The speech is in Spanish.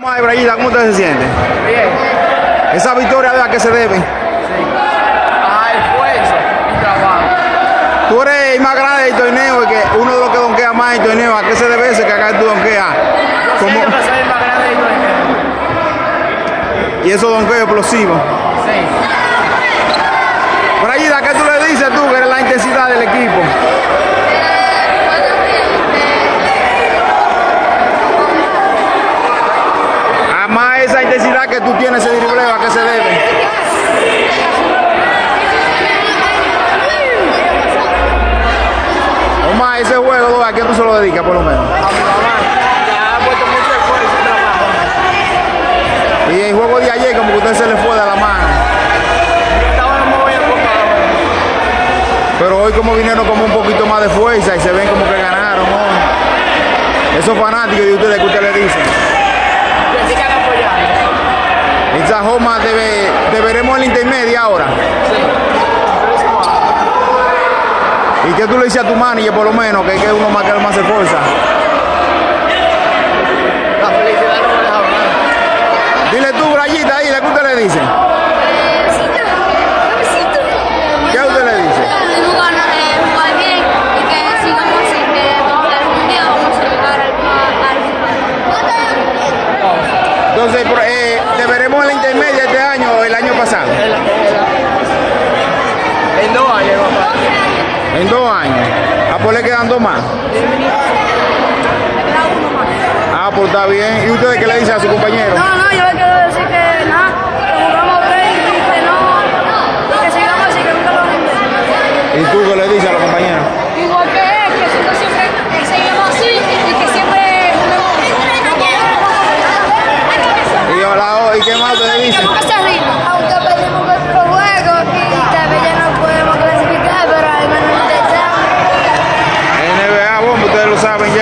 Ay, Brayita, ¿cómo usted se siente? Bien. ¿Esa victoria a qué se debe? Sí. A esfuerzo y trabajo. Tú eres el más grande del torneo y que uno de los que donkea más el torneo. ¿A qué se debe ese que acá tú donkeas? Yo siento que soy el más grande del torneo. Y esos donkeos explosivos. Sí. Brayita, ¿qué tú le dices tú que eres la intensidad del equipo? Además, esa intensidad que tú tienes, ese dribleo, ¿a qué se debe? Omar, ese juego, ¿a quién tú se lo dedicas por lo menos? A mi mamá. Ya ha puesto mucho esfuerzo y trabajo. Y el juego de ayer, como que usted se le fue de la mano. Estaba muy enfocado. Pero hoy como vinieron como un poquito más de fuerza y se ven como que ganaron, ¿no? Esos fanáticos de ustedes que usted le dice. Que sigan apoyando. Esa Joma deberemos en la intermedia ahora. Sí. ¿Y qué tú le dices a tu manager por lo menos? Que hay que uno más que más se esfuerza. La felicidad no me deja hablar. Dile tú, Brayita, ahí, ¿qué usted le dice? ¿Qué usted le dice? Jugar bien y que sigamos así, que algún día vamos a llegar al final. Entonces, deberemos en la intermedia este año o el año pasado. En 2 años, papá. En 2 años. Ah, pues le quedan 2 más. Ah, pues está bien. ¿Y ustedes qué le dicen a su compañero? No, yo le quiero decir que nada, que jugamos bien y que no, que sigamos así, que nunca lo vendemos. ¿Y tú qué le dices a los compañeros? Igual que él, que siempre seguimos así y que siempre ¿Y qué más ustedes dicen? nunca se rinda. Aunque perdimos nuestro juego y tal vez ya no podemos clasificar, pero al menos intentamos. NBA, bueno, ustedes lo saben